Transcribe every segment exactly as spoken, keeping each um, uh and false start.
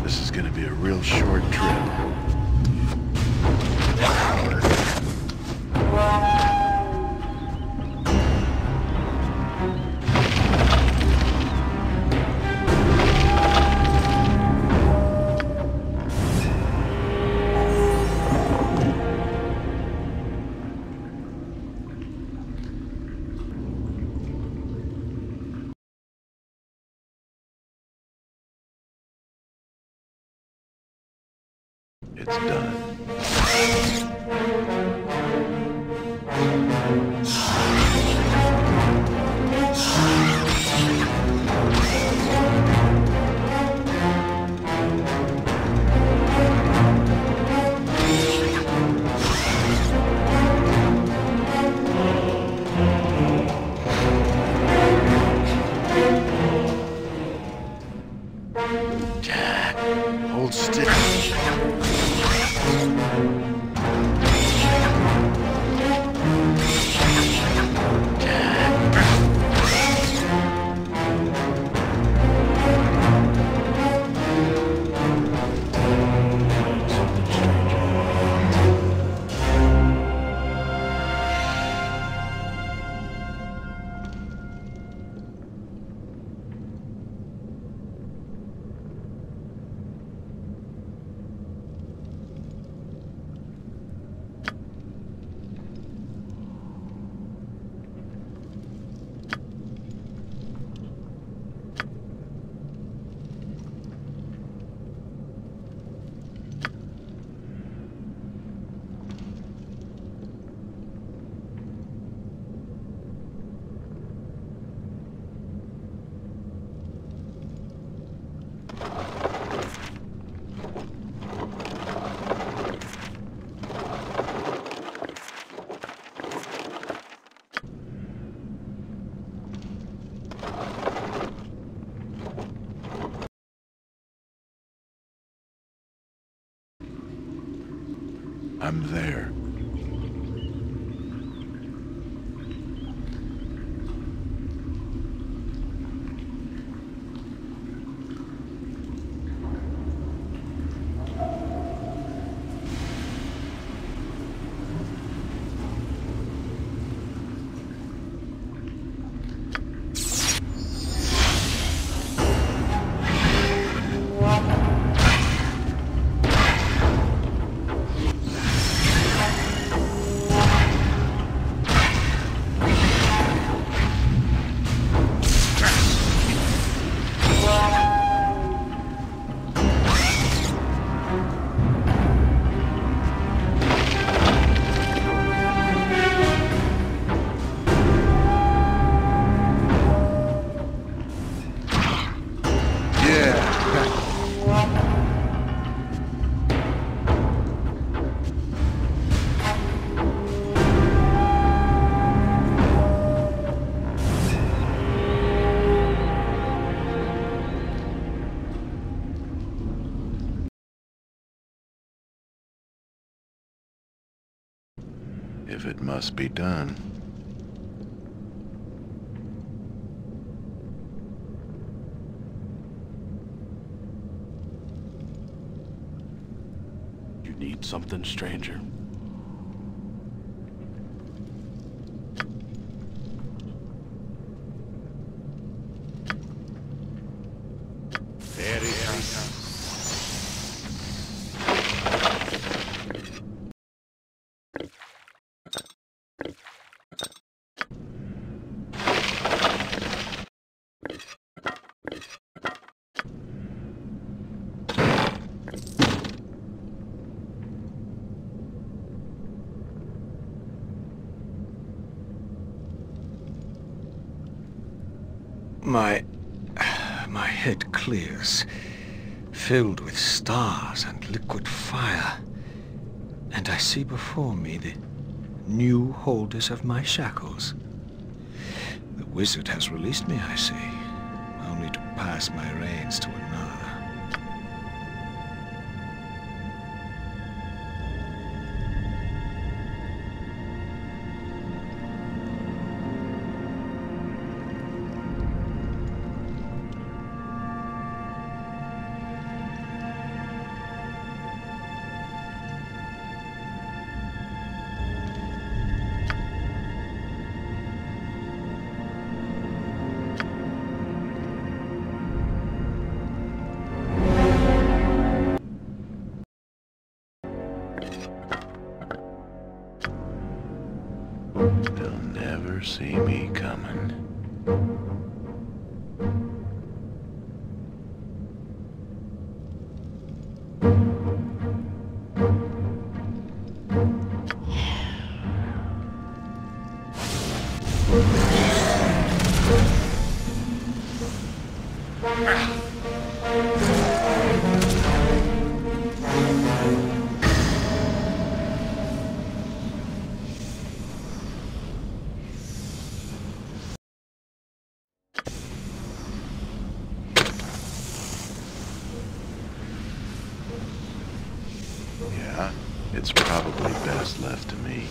This is gonna be a real short trip. It's done. Jack, hold still. I'm there. If it must be done. You need something, stranger? My... my head clears, filled with stars and liquid fire, and I see before me the new holders of my shackles. The wizard has released me, I see, only to pass my reins to another. see me coming. Yeah, it's probably best left to me.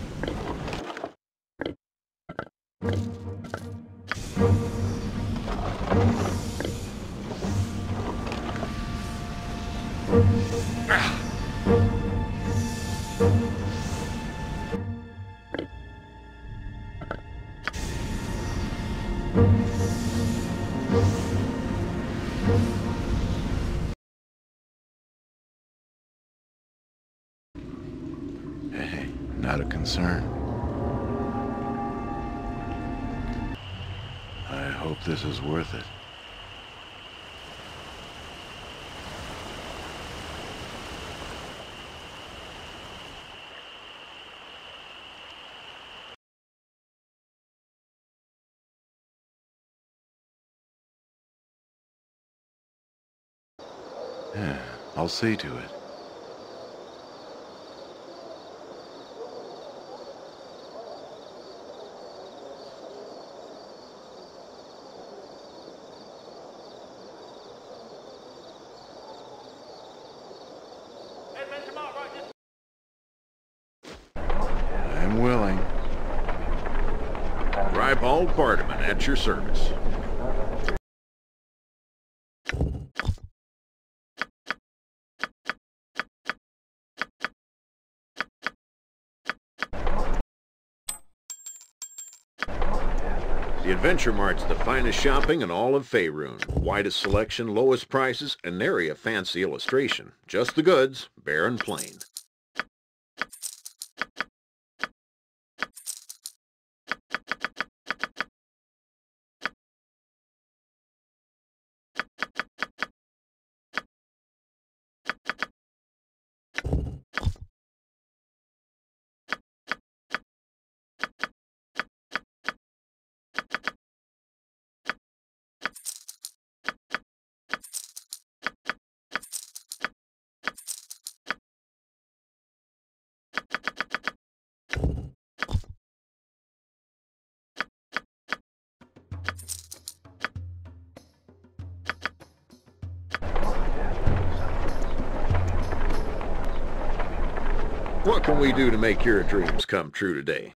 Hey, not a concern. I hope this is worth it. Yeah, I'll see to it. I'm willing. Ribald Bardaman at your service. The Adventure Mart's the finest shopping in all of Faerun. Widest selection, lowest prices, and nary a fancy illustration. Just the goods, bare and plain. What can we do to make your dreams come true today?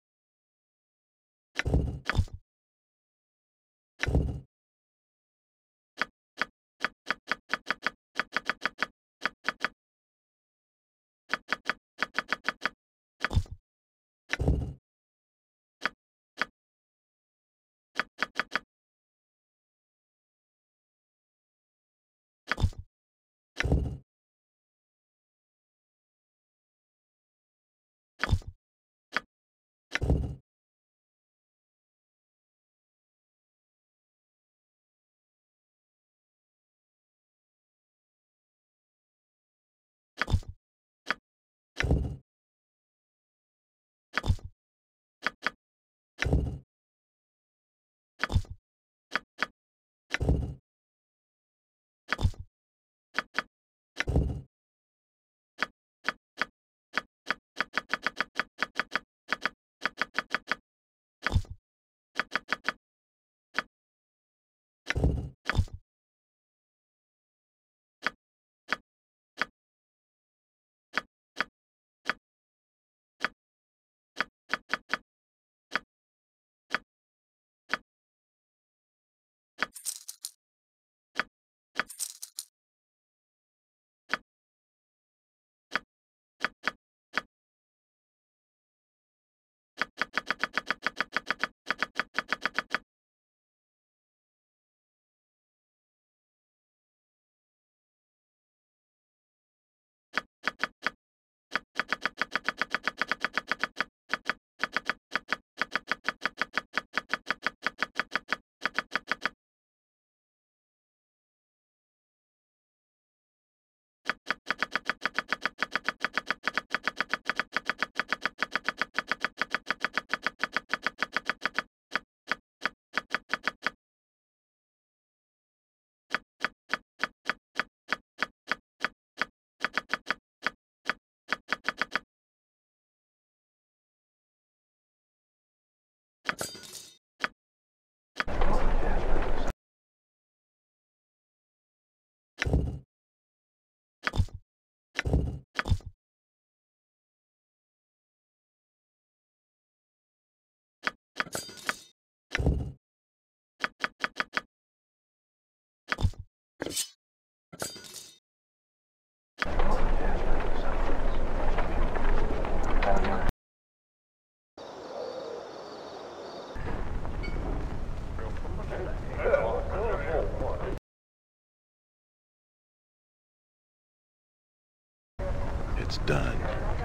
it's done.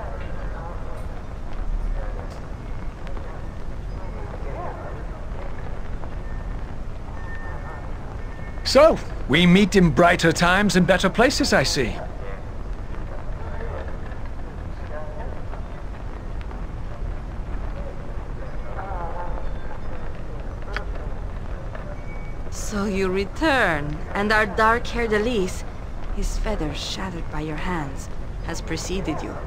So, we meet in brighter times and better places, I see. So you return, and our dark haer'dalis, his feathers shattered by your hands, has preceded you.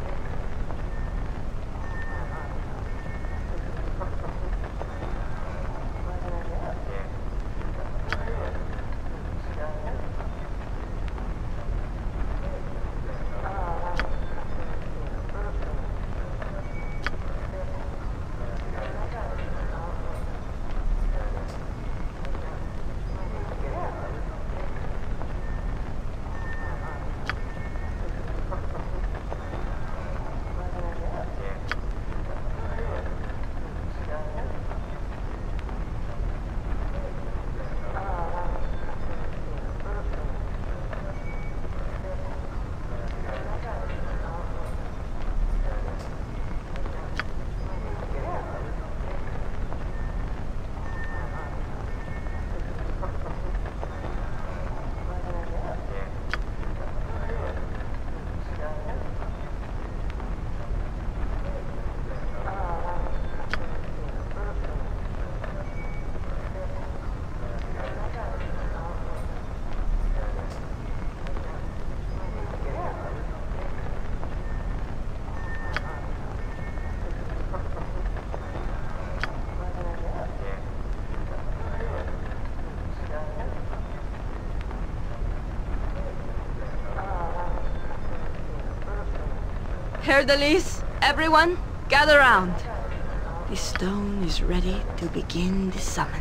Haer'dalis, everyone, gather round. The stone is ready to begin the summoning.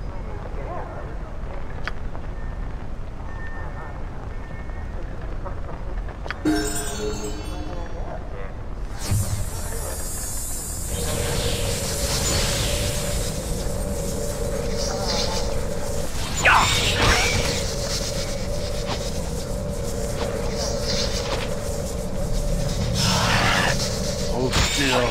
Hold still.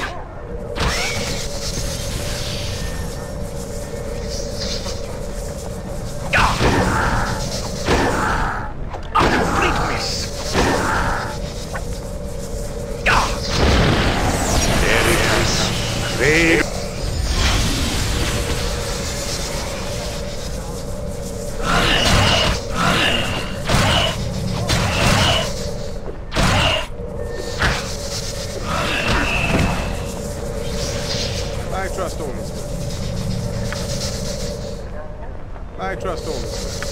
I trust only. I trust only.